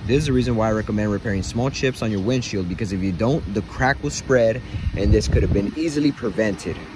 This is the reason why I recommend repairing small chips on your windshield, because if you don't, the crack will spread and this could have been easily prevented.